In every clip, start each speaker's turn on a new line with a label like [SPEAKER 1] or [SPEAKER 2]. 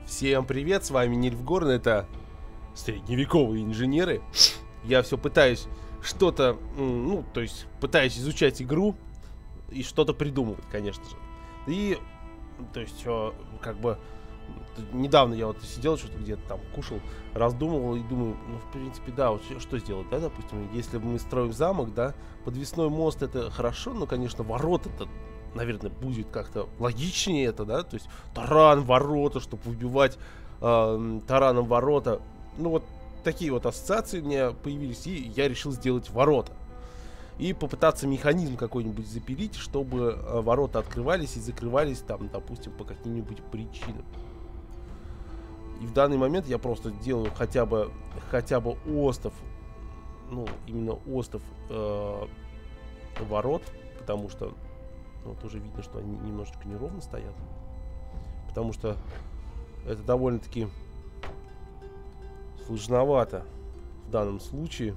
[SPEAKER 1] Всем привет, с вами Нильфгорн, это средневековые инженеры. Я все пытаюсь что-то, то есть пытаюсь изучать игру и что-то придумывать, конечно же. И, то есть, как бы, недавно я вот сидел, что-то где-то там кушал, раздумывал и думаю, в принципе, да, вот что сделать, да, допустим, если мы строим замок, да, подвесной мост это хорошо, но, конечно, ворот это, наверное, будет как-то логичнее это, да, то есть таран, ворота, чтобы выбивать тараном ворота, ну вот такие вот ассоциации у меня появились, и я решил сделать ворота. И попытаться механизм какой-нибудь запилить, чтобы ворота открывались и закрывались там, допустим, по каким-нибудь причинам. И в данный момент я просто делаю хотя бы остов, ну, именно остов ворот, потому что вот уже видно, что они немножечко неровно стоят. Потому что это довольно-таки сложновато в данном случае.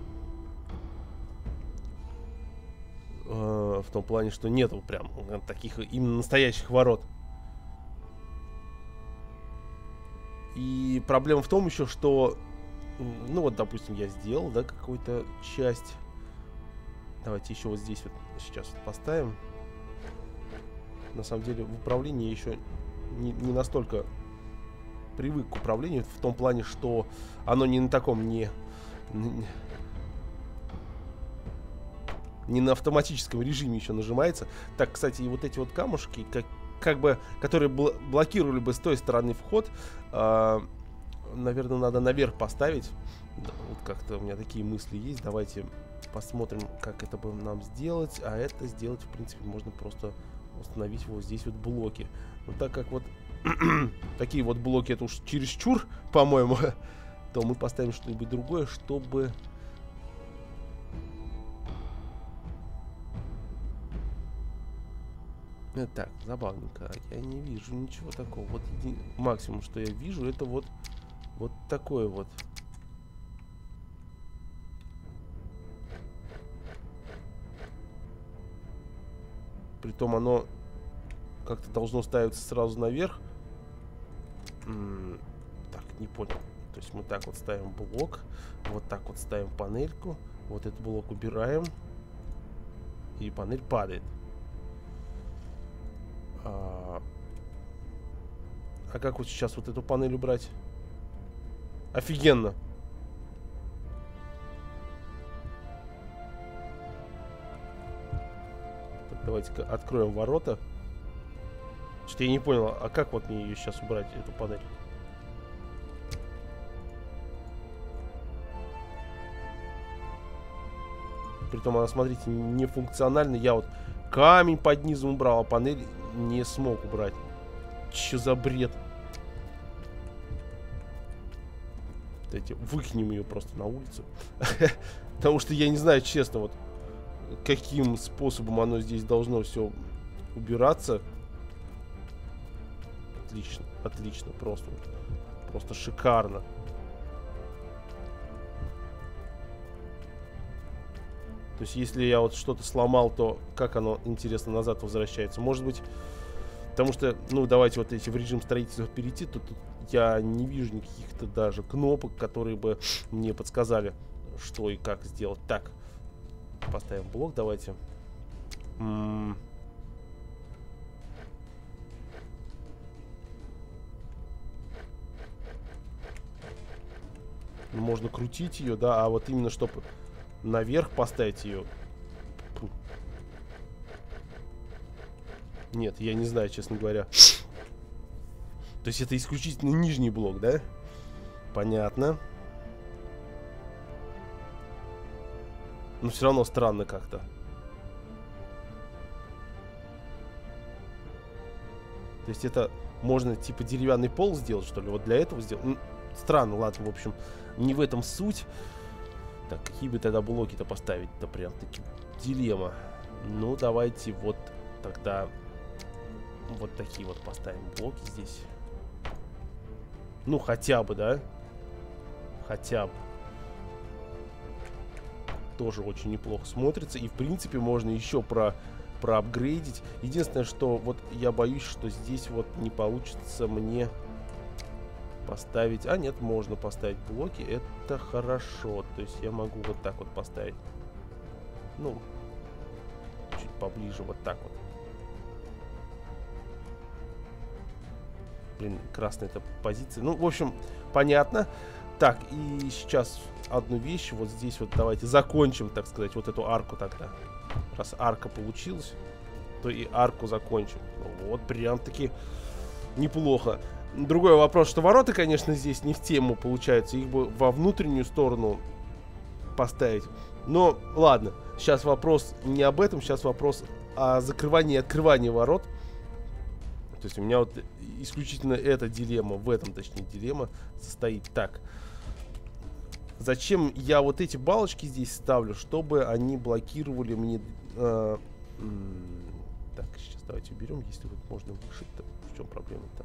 [SPEAKER 1] В том плане, что нету прям таких именно настоящих ворот. И проблема в том еще, что, ну вот, допустим, я сделал, да, какую-то часть. Давайте еще вот здесь вот сейчас вот поставим. На самом деле в управлении я еще не настолько привык к управлению, в том плане, что оно не на таком, не на автоматическом режиме еще нажимается. Так, кстати, и вот эти вот камушки, как бы, которые блокировали бы с той стороны вход, наверное, надо наверх поставить. Да, вот как-то у меня такие мысли есть. Давайте посмотрим, как это бы нам сделать. А это сделать, в принципе, можно просто установить вот здесь вот блоки. Но так как вот такие вот блоки, это уж чересчур, по-моему, то мы поставим что-нибудь другое, чтобы... Так, забавненько. Я не вижу ничего такого. Вот максимум, что я вижу, это вот такое вот. Притом оно как-то должно ставиться сразу наверх. Так, не понял. То есть мы так вот ставим блок. Вот так вот ставим панельку. Вот этот блок убираем. И панель падает. А как вот сейчас вот эту панель убрать? Офигенно. Так, давайте-ка откроем ворота. Что-то я не понял, а как вот мне ее сейчас убрать, эту панель? Притом она, смотрите, не функциональна. Я вот камень под низом убрал, а панель не смог убрать. Че за бред? Давайте выкинем ее просто на улицу. Потому что я не знаю, честно, вот каким способом оно здесь должно все убираться. Отлично, отлично, просто шикарно. То есть, если я вот что-то сломал, то как оно, интересно, назад возвращается? Может быть, потому что, ну, давайте вот если в режим строительства перейти, то тут я не вижу никаких-то даже кнопок, которые бы мне подсказали, что и как сделать. Так, поставим блок, давайте. Можно крутить ее, да, а вот именно чтобы наверх поставить ее. Нет, я не знаю, честно говоря. То есть это исключительно нижний блок, да? Понятно. Но все равно странно как-то. То есть это можно типа деревянный пол сделать, что ли? Вот для этого сделать. Ну, странно, ладно, в общем, не в этом суть. Так, какие бы тогда блоки-то поставить-то прям таки дилемма. Ну, давайте вот тогда вот такие вот поставим блоки здесь. Ну, хотя бы, да? Хотя бы. Тоже очень неплохо смотрится. И, в принципе, можно еще проапгрейдить. Единственное, что вот я боюсь, что здесь вот не получится мне поставить... А, нет, можно поставить блоки. Это хорошо. То есть я могу вот так вот поставить. Ну, чуть поближе, вот так вот. Блин, красная эта позиция. Ну, в общем, понятно. Так, и сейчас одну вещь. Вот здесь вот давайте закончим, так сказать, вот эту арку тогда. Раз арка получилась, то и арку закончим. Ну, вот, прям-таки неплохо. Другой вопрос, что ворота, конечно, здесь не в тему получается. Их бы во внутреннюю сторону поставить. Но, ладно, сейчас вопрос не об этом. Сейчас вопрос о закрывании и открывании ворот. То есть у меня вот исключительно эта дилемма, в этом, точнее, дилемма состоит. Так, зачем я вот эти балочки здесь ставлю? Чтобы они блокировали мне... так, сейчас давайте уберем, если вот можно вышить-то. В чем проблема-то?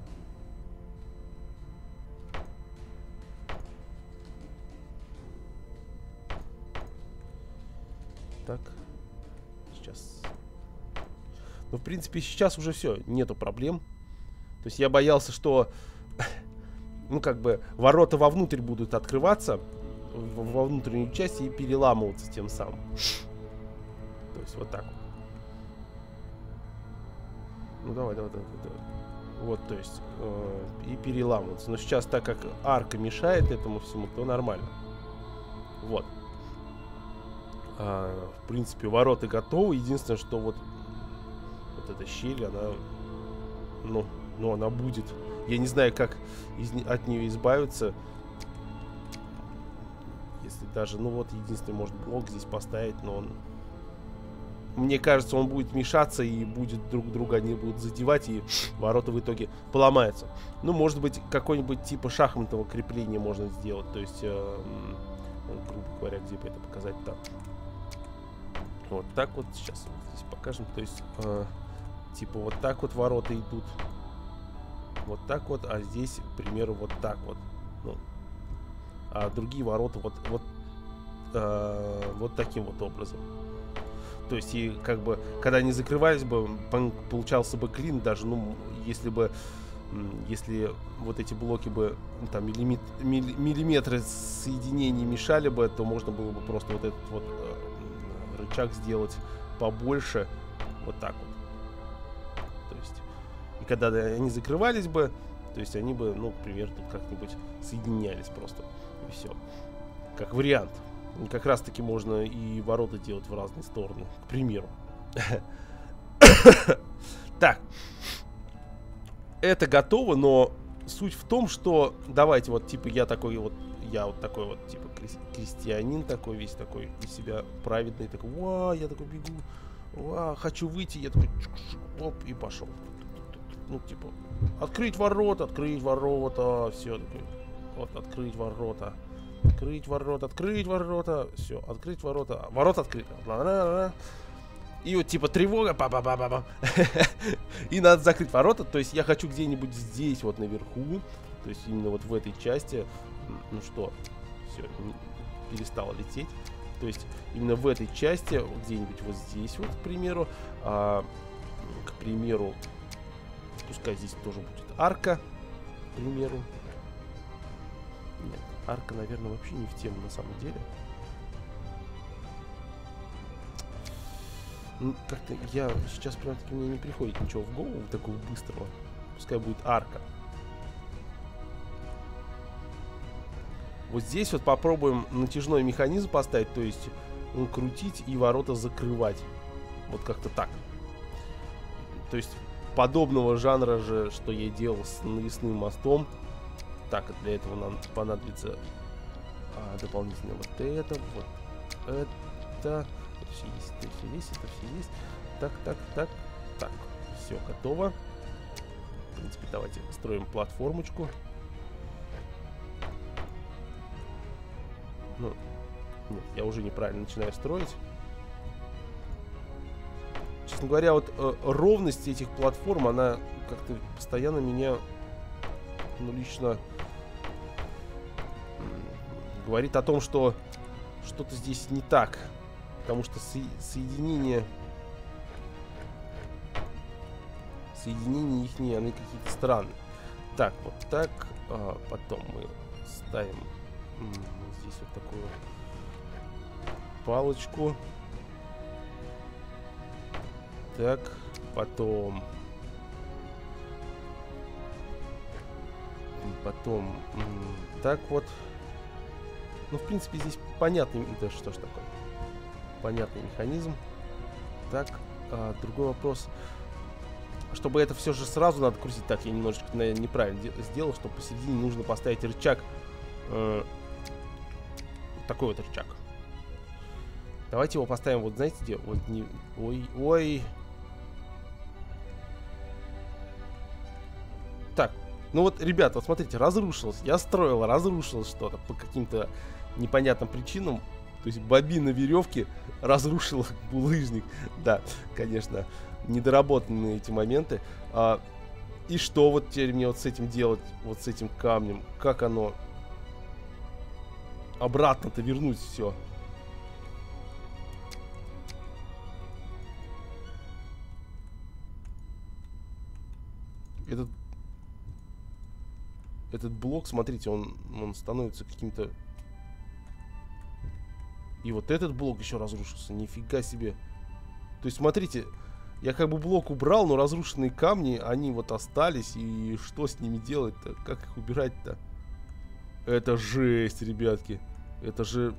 [SPEAKER 1] Так, сейчас... Ну, в принципе, сейчас уже все, нету проблем. То есть я боялся, что, ну, как бы, ворота вовнутрь будут открываться, во внутреннюю часть, и переламываться тем самым. То есть вот так вот. Ну, давай. Вот, то есть, и переламываться. Но сейчас, так как арка мешает этому всему, то нормально. Вот. В принципе, ворота готовы. Единственное, что вот эта щель, она, ну, она будет. Я не знаю, как от нее избавиться. Если даже, ну вот, единственный, может, блок здесь поставить, но он... Мне кажется, он будет мешаться и будет друг друга, они будут задевать, и ворота в итоге поломаются. Ну, может быть, какой-нибудь типа шахматного крепления можно сделать. То есть, грубо говоря, где бы это показать-то. Вот так вот сейчас вот здесь покажем. То есть, типа вот так вот ворота идут. Вот так вот, а здесь, к примеру, вот так вот. Ну, а другие ворота вот таким вот образом. То есть, и как бы, когда они закрывались бы, получался бы клин даже, ну, если вот эти блоки бы, там, миллиметры соединений мешали бы, то можно было бы просто вот этот вот рычаг сделать побольше, вот так вот. То есть, и когда они закрывались бы, то есть они бы, ну, к примеру, тут как-нибудь соединялись просто, и все. Как вариант. Как раз таки можно и ворота делать в разные стороны, к примеру. Так. Это готово, но суть в том, что давайте вот, типа, я вот такой вот, типа, крестьянин такой, весь такой из себя праведный, такой, я такой бегу, хочу выйти, я такой, оп, и пошел. Ну, типа, открыть ворота, все, такой, вот, открыть ворота, все, открыть ворота, ворота открыты, и вот типа тревога, и надо закрыть ворота, то есть я хочу где-нибудь здесь вот наверху, то есть именно вот в этой части, ну что, все, перестало лететь, то есть именно в этой части, где-нибудь вот здесь вот, к примеру, пускай здесь тоже будет арка, к примеру. Нет, арка, наверное, вообще не в тему на самом деле. Ну, как-то я сейчас прям-таки мне не приходит ничего в голову такого быстрого. Пускай будет арка. Вот здесь вот попробуем натяжной механизм поставить, то есть крутить и ворота закрывать. Вот как-то так. То есть подобного жанра же, что я делал с навесным мостом. Так, для этого нам понадобится дополнительно вот это, вот это. Это все есть. Так, все готово. В принципе, давайте строим платформочку. Ну, нет, я уже неправильно начинаю строить. Честно говоря, вот ровность этих платформ, она как-то постоянно меня, ну, лично говорит о том, что что-то здесь не так. Потому что соединения их, они какие-то странные. Так, вот так. Потом мы ставим здесь вот такую палочку. Так, потом так вот. Ну, в принципе, здесь понятный, да что ж такое, понятный механизм. Так, другой вопрос. Чтобы это все же сразу надо крутить. Так, я немножечко, наверное, неправильно сделал, что посередине нужно поставить рычаг. Такой вот рычаг. Давайте его поставим, вот знаете где? Вот не... Ой. Так, ну вот, ребята, вот смотрите, разрушилось. Я строил, разрушилось что-то по каким-то непонятным причинам. То есть бобина веревки разрушила булыжник. Да, конечно, недоработанные эти моменты. И что вот теперь мне вот с этим делать? Вот с этим камнем? Как оно обратно-то вернуть все? Этот блок, смотрите, он становится каким-то... И вот этот блок еще разрушился. Нифига себе. То есть, смотрите, я как бы блок убрал, но разрушенные камни, они вот остались. И что с ними делать-то? Как их убирать-то? Это жесть, ребятки. Это же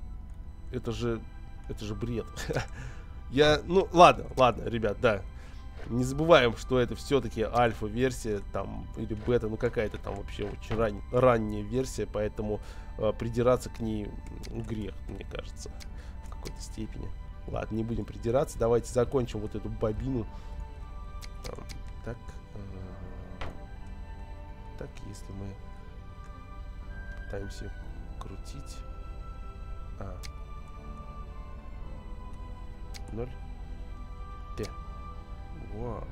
[SPEAKER 1] бред. Ну, ладно, ребят, да. Не забываем, что это все-таки альфа-версия, там, или бета, ну какая-то там вообще очень ранняя версия, поэтому придираться к ней грех, мне кажется, в какой-то степени. Ладно, не будем придираться, давайте закончим вот эту бобину. Так, если мы пытаемся крутить... 0. Т. Вот.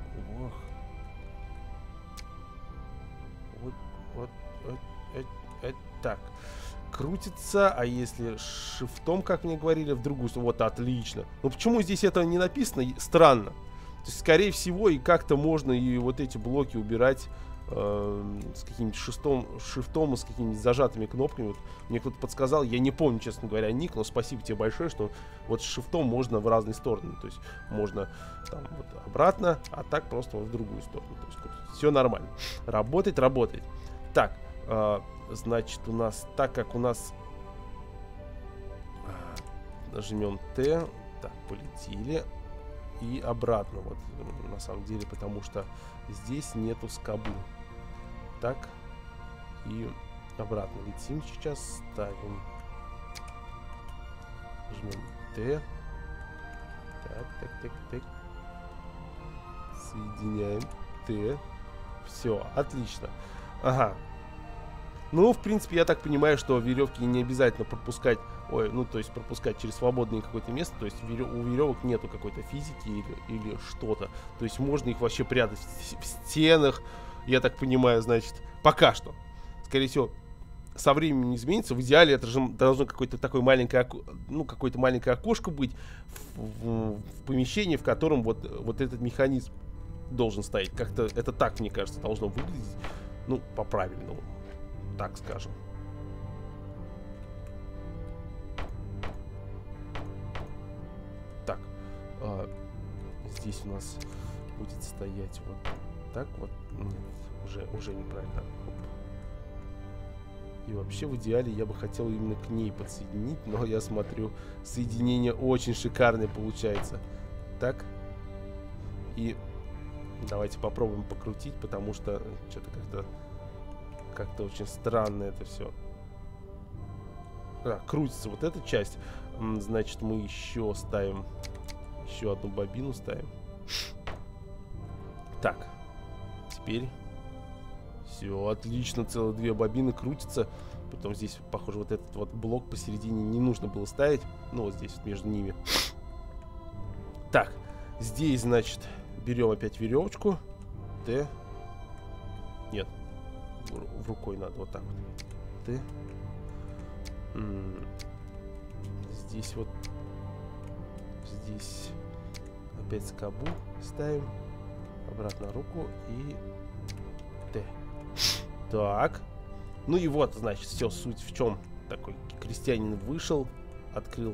[SPEAKER 1] Так. Крутится, а если шифтом, как мне говорили, в другую сторону. Вот, отлично. Но почему здесь это не написано? Странно. То есть, скорее всего, и как-то можно и вот эти блоки убирать с каким-нибудь шифтом и с какими-нибудь зажатыми кнопками. Вот мне кто-то подсказал, я не помню, честно говоря, ник, но спасибо тебе большое, что вот с шифтом можно в разные стороны. То есть можно там вот обратно, а так просто вот в другую сторону. То есть все нормально. Работает. Так, значит, у нас, так как у нас нажмем Т, так, полетели. И обратно, вот, на самом деле, потому что здесь нету скобы. Так, и обратно летим сейчас, ставим, жмем Т. Так. Соединяем Т. Все, отлично. Ага. Ну, в принципе, я так понимаю, что веревки не обязательно пропускать. То есть пропускать через свободное какое-то место. То есть у веревок нету какой-то физики или что-то. То есть можно их вообще прятать в стенах. Я так понимаю, значит, пока что. Скорее всего, со временем не изменится. В идеале это же должно какое-то такое маленькое, какое-то маленькое окошко быть в помещении, в котором вот этот механизм должен стоять. Как-то это так, мне кажется, должно выглядеть. Ну, по-правильному. Так скажем. Так, здесь у нас будет стоять вот так вот. Нет, уже неправильно. Оп. И вообще в идеале я бы хотел именно к ней подсоединить, но я смотрю, соединение очень шикарное получается. Так. И давайте попробуем покрутить, потому что что-то как-то очень странно это все. Крутится вот эта часть. Значит, мы еще ставим, еще одну бобину ставим. Так, теперь все отлично, целых 2 бобины крутятся. Потом здесь, похоже, вот этот вот блок посередине не нужно было ставить. Ну, вот здесь вот между ними. Так, здесь, значит, берем опять веревочку. Т. Нет, в рукой надо вот так вот. Т. Здесь вот, здесь опять скобу ставим, обратно руку и Т. Так, Ну и вот, значит, все, суть в чем. Такой крестьянин вышел, открыл.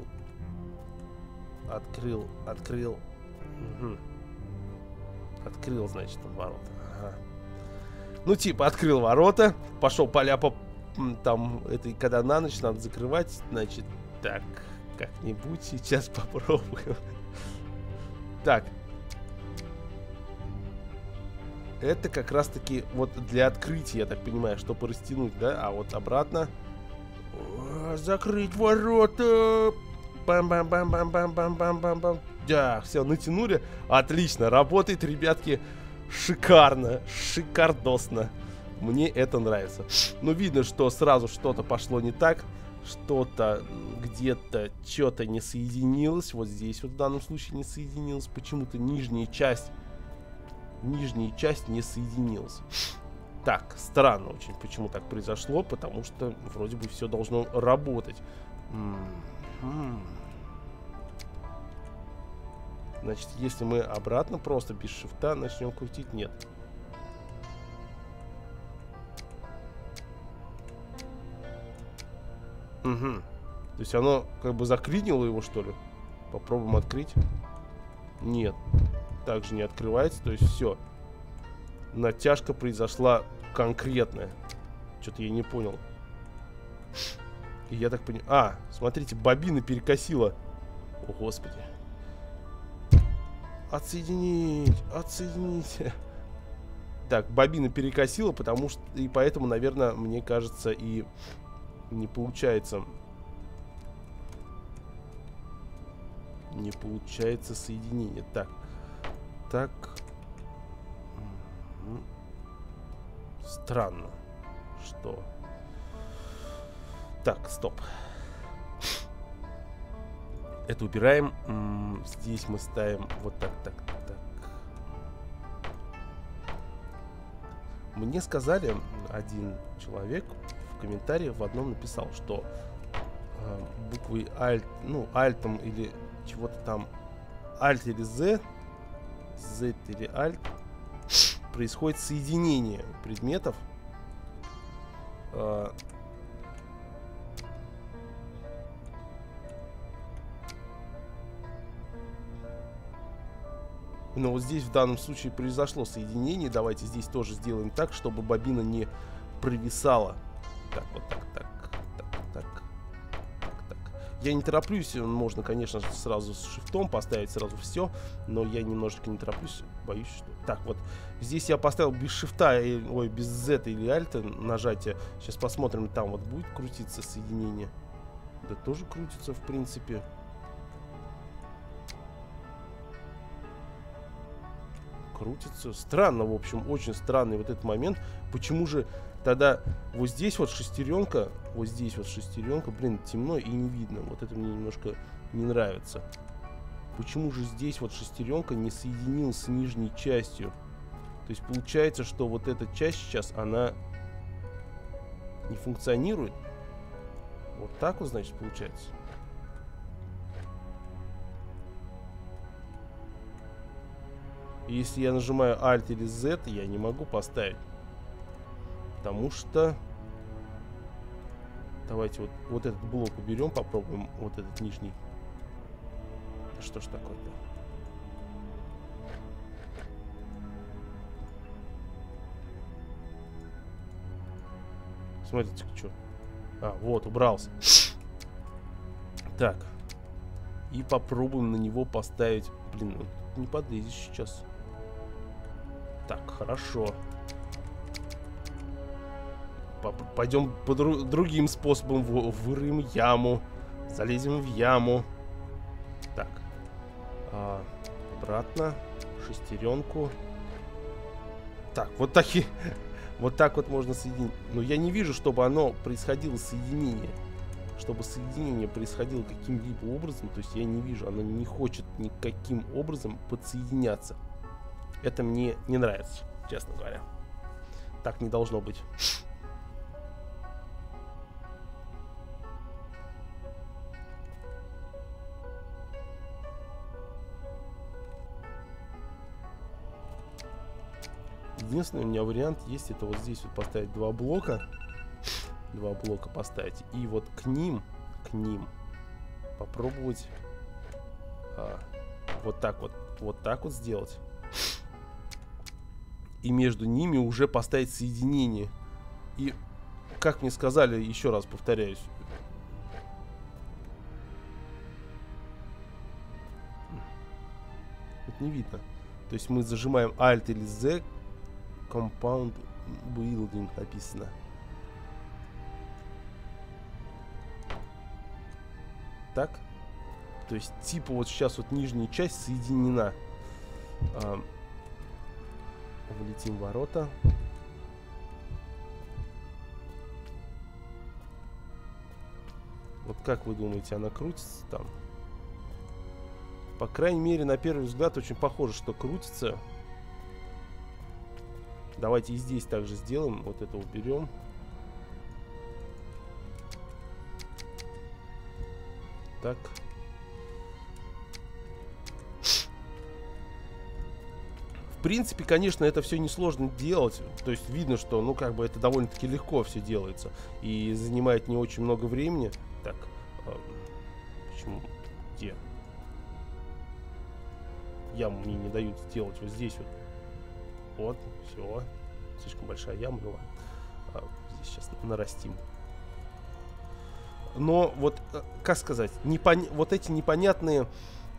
[SPEAKER 1] Угу. Открыл, значит, он ворота. Ага. Ну, типа, открыл ворота, пошел поляпа там, это когда на ночь надо закрывать, значит, так, как-нибудь сейчас попробуем. Так. Это как раз-таки вот для открытия, я так понимаю, чтобы растянуть, да? А вот обратно. Закрыть ворота. Бам-бам-бам-бам-бам-бам-бам-бам. Да, все, натянули. Отлично, работает, ребятки. Шикарно, шикардосно. Мне это нравится. Но видно, что сразу что-то пошло не так. Что-то где-то что-то не соединилось. Вот здесь вот в данном случае не соединилось. Почему-то нижняя часть не соединилась. Так, странно очень, почему так произошло. Потому что вроде бы все должно работать. Значит, если мы обратно просто без шифта начнем крутить, нет. Угу. То есть оно как бы заклинило его, что ли? Попробуем открыть. Нет. Также не открывается. То есть все. Натяжка произошла конкретная. Что-то я не понял. И я так понимаю... А, смотрите, бобина перекосила. О, господи. Отсоединить. Отсоедините. Так, бобина перекосила, потому что... И поэтому, наверное, мне кажется, и... Не получается. Не получается соединение. Так. Так. Странно. Что? Так, стоп. Это убираем. Здесь мы ставим вот так, так, так. Мне сказали, один человек в комментарии в одном написал, что буквой Alt, ну, Альтом или чего-то там, Alt или Z, Z или Alt, происходит соединение предметов. Но вот здесь в данном случае произошло соединение. Давайте здесь тоже сделаем так, чтобы бобина не провисала. Так, вот так, так, так. Я не тороплюсь, можно, конечно, сразу с шифтом поставить сразу все, но я немножечко не тороплюсь, боюсь, что... Так, вот, здесь я поставил без шифта, ой, без Z или Alt нажатия. Сейчас посмотрим, там вот будет крутиться соединение. Да тоже крутится, в принципе. Крутится. Странно, в общем, очень странный вот этот момент. Почему же тогда вот здесь вот шестеренка, блин, темно и не видно. Вот это мне немножко не нравится. Почему же здесь вот шестеренка не соединилась с нижней частью? То есть получается, что вот эта часть сейчас, она не функционирует. Вот так вот, значит, получается. Если я нажимаю Alt или Z, я не могу поставить. Потому что... Давайте вот этот блок уберем, попробуем вот этот нижний. Что ж такое-то? Смотрите, что. А, вот, убрался. Так. И попробуем на него поставить... Блин, не подлезешь сейчас. Так, хорошо. Пойдем по другим способам. Вырыем яму. Залезем в яму. Так. Обратно. Шестеренку. Так, вот такие... Вот так вот можно соединить. Но я не вижу, чтобы оно происходило соединение. Чтобы соединение происходило каким-либо образом. То есть я не вижу. Оно не хочет никаким образом подсоединяться. Это мне не нравится, честно говоря. Так не должно быть. Единственный у меня вариант есть, это вот здесь вот поставить два блока. 2 блока поставить. И вот к ним попробовать вот так вот сделать. И между ними уже поставить соединение. И, как мне сказали, еще раз повторяюсь. Вот не видно. То есть мы зажимаем Alt или Z. Compound Building написано. Так. То есть типа вот сейчас вот нижняя часть соединена. Влетим в ворота. Вот как вы думаете, она крутится там? По крайней мере, на первый взгляд очень похоже, что крутится. Давайте и здесь также сделаем. Вот это уберем. Так. В принципе, конечно, это все несложно делать. То есть видно, что, ну, как бы это довольно-таки легко все делается. И занимает не очень много времени. Так. Почему? Где? Яму мне не дают сделать вот здесь вот. Вот, все. Слишком большая яма была. Здесь сейчас нарастим. Но вот, как сказать, вот эти непонятные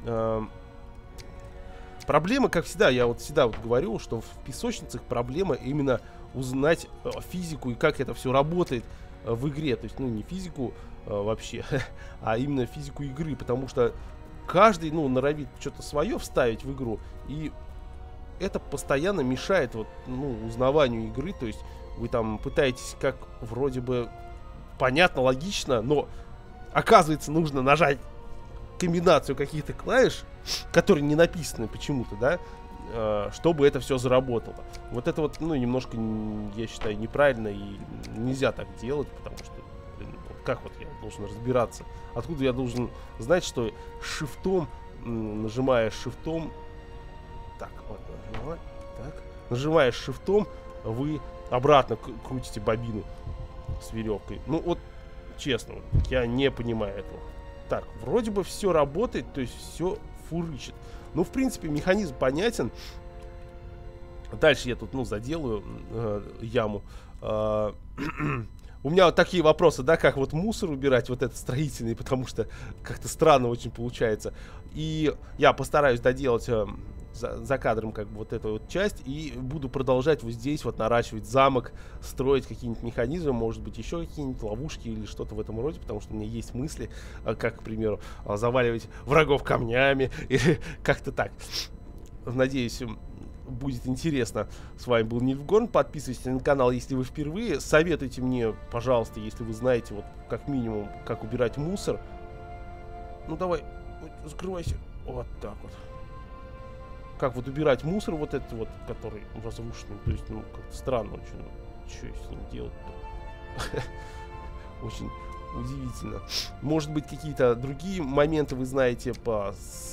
[SPEAKER 1] проблемы, как всегда, я вот всегда вот говорю, что в песочницах проблема именно узнать физику и как это все работает в игре. То есть, ну, не физику вообще, а именно физику игры, потому что каждый, ну, норовит что-то свое вставить в игру, и это постоянно мешает вот, ну, узнаванию игры. То есть вы там пытаетесь как вроде бы понятно, логично, но оказывается нужно нажать комбинацию каких-то клавиш, которые не написаны почему-то, да, чтобы это все заработало. Вот это вот, ну, немножко, я считаю, неправильно, и нельзя так делать, потому что, блин, как вот я должен разбираться? Откуда я должен знать, что шифтом, нажимая шифтом, так, вот, нажимая шифтом, вы обратно крутите бобину с веревкой. Ну вот, честно, я не понимаю этого. Так, вроде бы все работает, то есть все фурычит. Ну, в принципе, механизм понятен. Дальше я тут, ну, заделаю яму. У меня вот такие вопросы, да, как вот мусор убирать, вот этот строительный, потому что как-то странно очень получается. И я постараюсь доделать за кадром как бы вот эту вот часть, и буду продолжать вот здесь вот наращивать замок, строить какие-нибудь механизмы, может быть еще какие-нибудь ловушки или что-то в этом роде, потому что у меня есть мысли, как, к примеру, заваливать врагов камнями или как-то так. Надеюсь, будет интересно. С вами был Нильфгорн. Подписывайтесь на канал, если вы впервые. Советуйте мне, пожалуйста, если вы знаете, вот как минимум, как убирать мусор. Ну давай, закрывайся. Вот так вот. Как вот убирать мусор вот этот вот, который разрушенный. То есть, ну, как-то странно очень. Что с ним делать-то? Очень удивительно. Может быть, какие-то другие моменты вы знаете по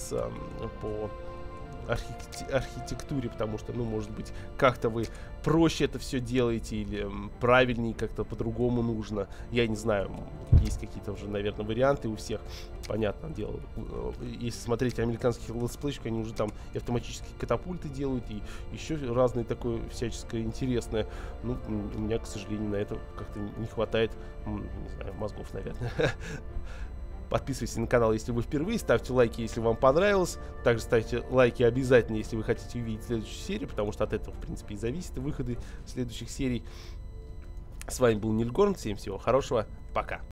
[SPEAKER 1] архитектуре, потому что, ну, может быть, как-то вы проще это все делаете или правильнее, как-то по-другому нужно. Я не знаю, есть какие-то уже, наверное, варианты у всех. Понятное дело, если смотреть американских летсплейщиков, они уже там и автоматические катапульты делают, и еще разное такое всяческое интересное. Ну, у меня, к сожалению, на это как-то не хватает, не знаю, мозгов, наверное. Подписывайтесь на канал, если вы впервые, ставьте лайки, если вам понравилось. Также ставьте лайки обязательно, если вы хотите увидеть следующую серию, потому что от этого, в принципе, и зависит выходы следующих серий. С вами был Нильфгорн, всем всего хорошего, пока.